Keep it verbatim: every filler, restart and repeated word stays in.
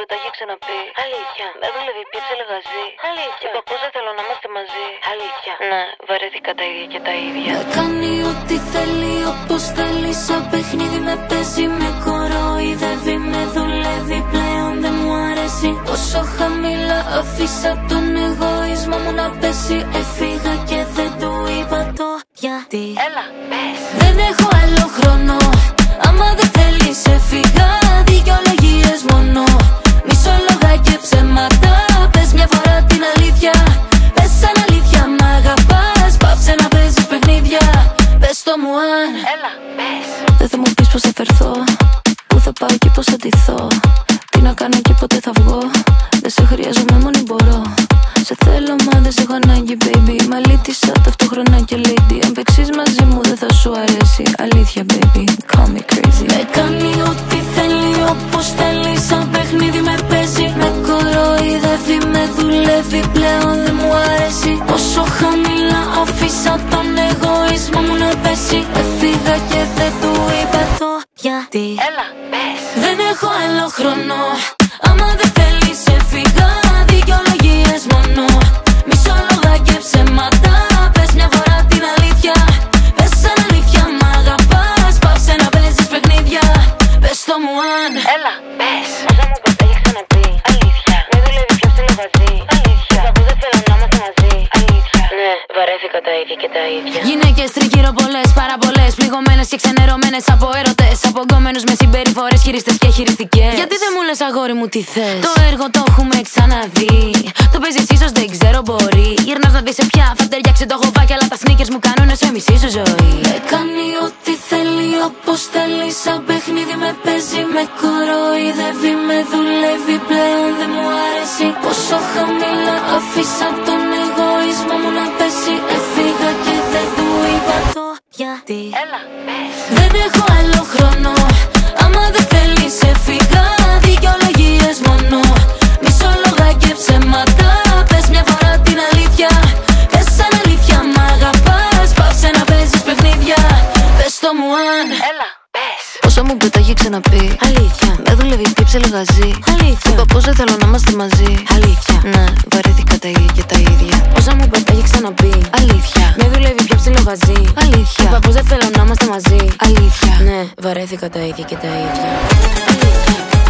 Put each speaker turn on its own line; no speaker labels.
τα έχει ξαναπεί. Αλήθεια. Με δούλευε πια ψελεγαζί. Αλήθεια. Είπα πως δεν θέλω να είμαστε μαζί. Αλήθεια. Ναι, βαρέθηκα τα ίδια και τα ίδια.
Με κάνει ό,τι θέλει, όπως θέλει. Σαν παιχνίδι με παίζει, με κοροϊδεύει, με δουλεύει. Πλέον δεν μου αρέσει. Όσο χαμηλά αφήσα τον εγωισμό μου να πέσει. Έφυγα και δεν του είπα το γιατί.
Έλα, πες.
Δεν έχω άλλο χρόνο. Άμα δεν θέλεις έφυγα. Δικαιολογίες μόνο. Μισόλογα και ψέματα. Πες μια φορά την αλήθεια. Πες σαν αλήθεια μ' αγαπάς. Πάψε να παίζεις παιχνίδια. Πες το μου αν.
Έλα, πες.
Δεν θα μου πεις πως θα φερθώ. Πού θα πάω και πως θα ντυθώ. Τι να κάνω και πότε θα βγω. Δεν σε χρειάζομαι μόνη μπορώ. Σε θέλω μα δεν σε έχω ανάγκη baby. Μ' αλήτησα ταυτόχρονα και lady. Αν παίξεις μαζί μου δεν θα σου αρέσει. Αλήθεια baby, call me crazy. Με κάνει ό,τι θέλει, όπως θέλει. Σαν παιχνίδι με παίζει. Με κοροϊδεύει, με δουλεύει. Πλέον δεν μου αρέσει. Όσο χαμηλά αφήσα τον εγωισμό μου να πέσει. Έφυγα και δεν του είπα το γιατί.
Έλα, πες.
Δεν έχω άλλο χρόνο. Άμα δεν θέλεις έφυγα. Δικαιολογίες μόνο. Μισόλογα και ψέματα. Πες μια φορά την αλήθεια. Πες σαν αλήθεια μ' αγαπάς. Πάψε να παίζεις παιχνίδια. Πες το μου αν.
Έλα, πες. Όσα μου πες τα έχει ξαναπεί. Αλήθεια. Με δουλεύει πια ψιλοβαζί. Αλήθεια. Είπα πως δεν θέλω να είμαστε μαζί. Αλήθεια. Ναι, βαρέθηκα τα ίδια και τα ίδια.
Γυναίκες τριγύρω πολλές, πάρα πολλές. Πληγωμένες και ξενερωμένες από έρωτες. Από γκόμενους με συμπεριφορές, χειριστές και χειριστικές. Γιατί δεν μου λες αγόρι μου τι θες. Το έργο το έχουμε ξαναδεί. Το παίζεις ίσως δεν ξέρω μπορεί. Γυρνάς να δεις σε ποια θα ταιριάξει το χοβάκι. Αλλά τα sneakers μου κάνουνε σε μισή σου ζωή. Με κάνει ό,τι θέλει, όπως θέλει. Σαν παιχνίδι με παίζει. Με κοροϊδεύει, με δουλεύει. Πλέον δεν μου αρέσει. Πόσο χαμηλά αφήσα τον εγωισμό μου να πέσει. Έφυγα και δεν του είπα το γιατί.
Έλα, πες.
Δεν έχω άλλο χρόνο. Άμα δεν θέλεις έφυγα. Δικαιολογίες μόνο. Μισόλογα και ψέματα. Πες μια φορά την αλήθεια. Πες σαν αλήθεια μ' αγαπάς. Πάψε να παίζεις παιχνίδια. Πες το μου αν.
Έλα, πες.
Όσα μου πετά έχει ξαναπεί. Αλήθεια. Με δουλεύει πίψε λογαζί. Αλήθεια. Είπα πως δεν θέλω να είμαστε μαζί. Αλήθεια. Ναι, βαρέθηκα τα ίδια και τα ίδια. Όσα μου πετά έχει ξαναπεί. Αλήθεια. Με δουλεύει πια ψιλοβαζί. Αλήθεια. Είπα πως δεν θέλω να είμαστε μαζί. Αλήθεια. Ναι, βαρέθηκα τα ίδια και τα ίδια. Αλήθεια.